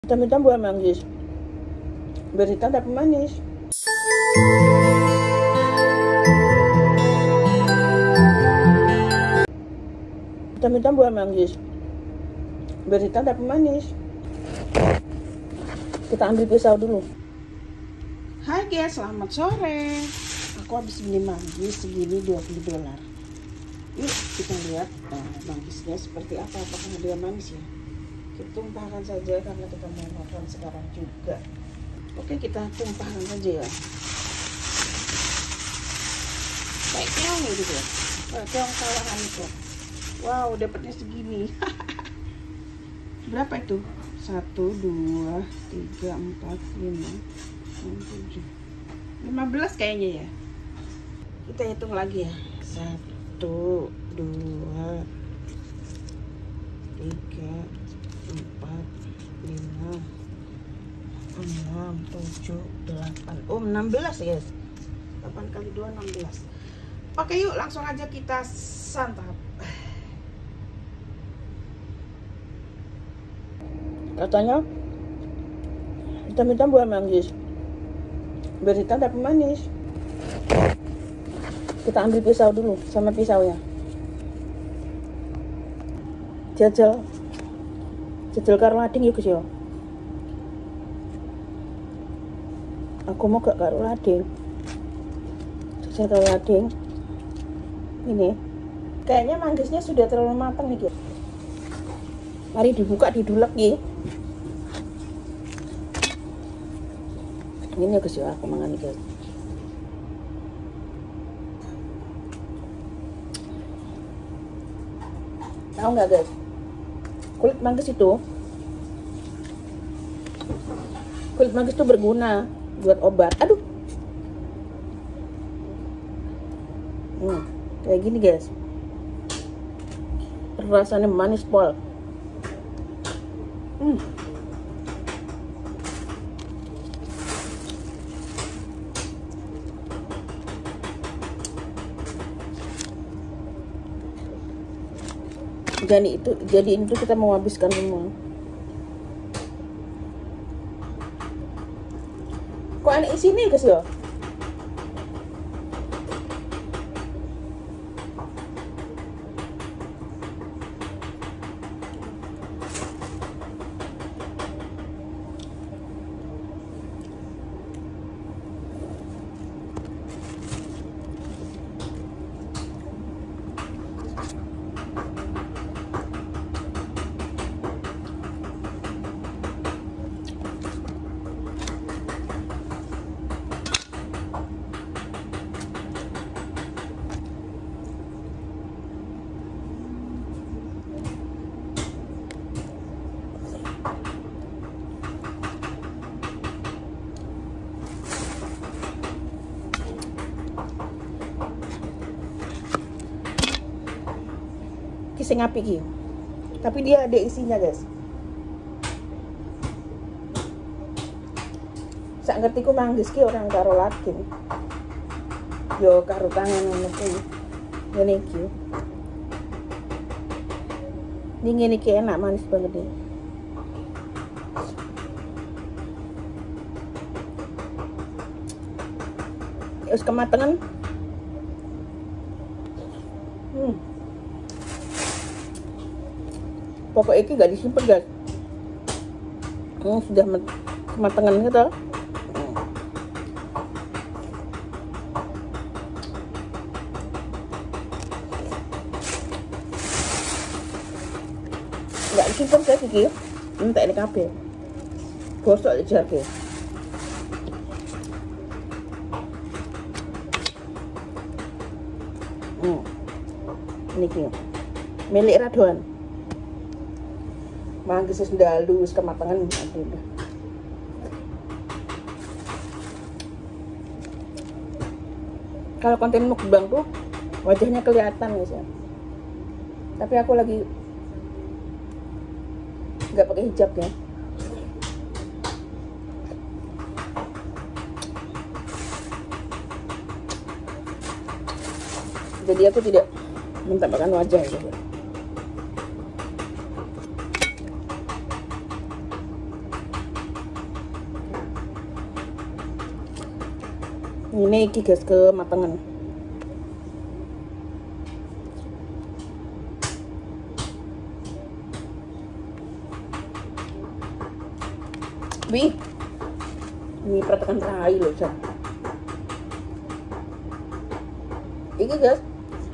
Hitam-hitam buah manggis, berita tapi manis. Hitam-hitam buah manggis, berita tapi manis. Kita ambil pisau dulu. Hai guys, selamat sore. Aku habis beli manggis segini $20. Yuk kita lihat manggisnya seperti apa, apakah dia manis ya. Kita tumpahkan saja karena kita mau makan sekarang juga. Oke, kita tumpahkan saja ya. Kayak keong gitu ya. Keong kawahan itu. Wow, dapatnya segini. Berapa itu? 1, 2, 3, 4, 5, 6, 7, 15 kayaknya ya. Kita hitung lagi ya. 1, 2, 3, 4, 5, 6, 7, 8. Oh, 16 guys. 8 kali 2, 16. Oke, yuk langsung aja kita santap. Katanya hitam-hitam buah manggis, berhitam tapi manis. Kita ambil pisau dulu sama pisaunya. Jajal karo lading yuk guys ya. Aku mau gak karo lading. Jajal karo lading. Ini kayaknya manggisnya sudah terlalu matang nih guys. Mari dibuka, didulek ya. Ini guys ya, aku makan guys. Tahu nggak guys, kulit manggis itu berguna buat obat. Aduh, kayak gini guys, rasanya manis pol. Jadi itu kita mau habiskan semua. Kok aneh isinya guys ya? Kisah ngapi gitu, tapi dia ada isinya guys. Sak ngerti ku manggis ki orang karo lading, yo karo tangan ngono kuwi. Ngene iki. Ini ki enak, manis banget nih. Wis kematangan. Pokoknya ini gak disimpan guys. Sudah kematangan gitu. Gak disimpan guys iki. Entek ini kabeh. Gosok aja guys. Ini ki. Milik Radoan. Manggis sendalu kematangan. Aduh. Kalau konten mukbang tuh wajahnya kelihatan guys ya. Tapi aku lagi nggak pakai hijab ya. Jadi aku tidak menampakkan wajah gitu. Ini iki guys kematangan. Wih, ini perhatikan rai loh, Cak. Iki guys,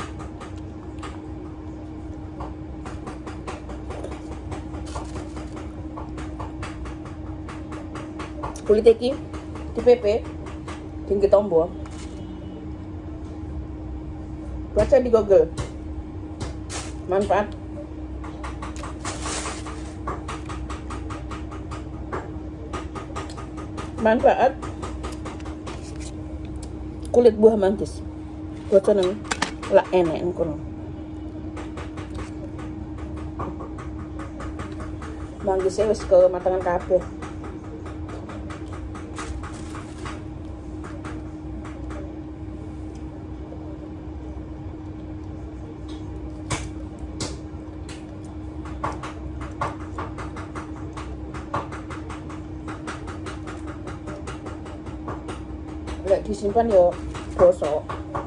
kulit iki di PP, tinggi tombol. Baca di Google. Manfaat. Manfaat kulit buah manggis. Baca nang lah enek kono. Manggisnya wis kematangan kabeh. Lek disimpan yo gosok.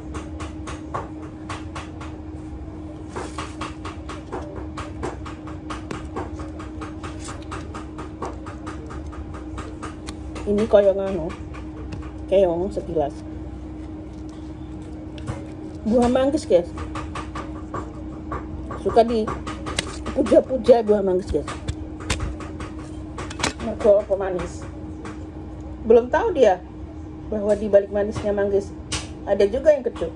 Ini koyo nganu, keong sekilas. Buah manggis guys. Suka di puja-puja buah manggis guys. Mergo pemanis. Belum tahu dia bahwa di balik manisnya manggis ada juga yang kecut.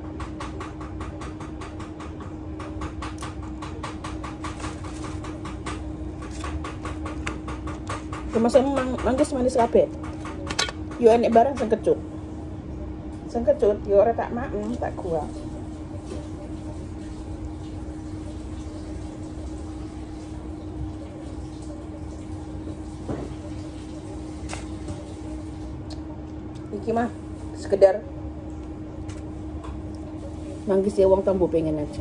Kemasan manggis manis kabeh. Yo enek barang sing kecut. Sing kecut yo ora tak maem, tak kuat. Iki mah sekedar manggis ya wong tambo pengen aja.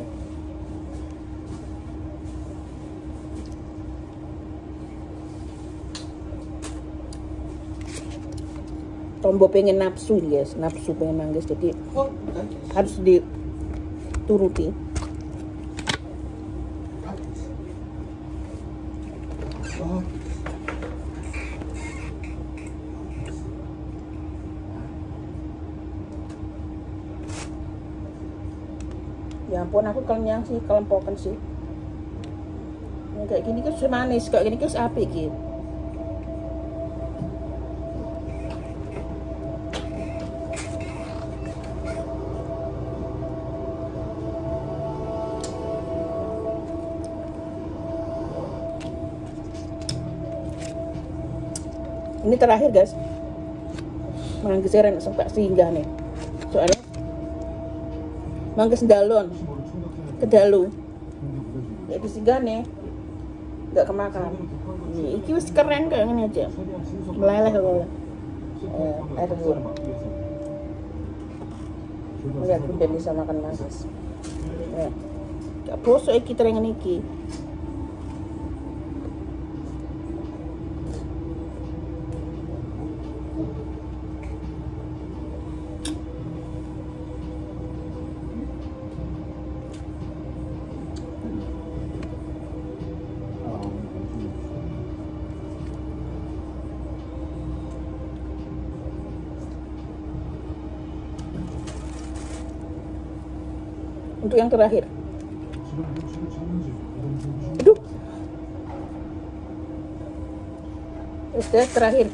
Tombo pengen nafsu guys, nafsu pengen manggis, jadi harus dituruti. Ya ampun, aku kenyang sih, kelempokan sih. Yang kayak gini kan manis, kayak gini kan apik gitu. Ini terakhir guys, manggis ren sampai singgah nih, soalnya manggis dalon kedalu ya disinggah nih, nggak kemakan. Iki wis keren kayak gini aja, meleleh loh. Aduh, lihat udah bisa makan manggis. Gak bosok iki terengan iki. Untuk yang terakhir, aduh, terakhir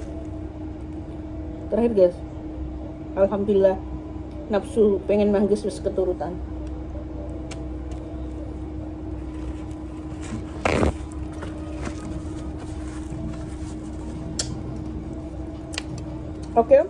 guys, alhamdulillah nafsu pengen manggis wis keturutan. Oke.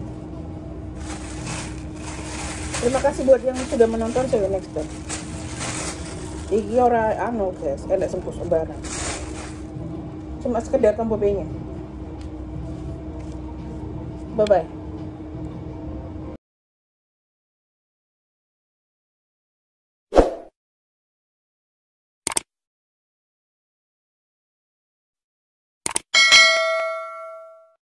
Terima kasih buat yang sudah menonton. See you next time. Iki ora anu guys, enak sempus sembarang. Cuma sekedar tombo pengen. Bye bye.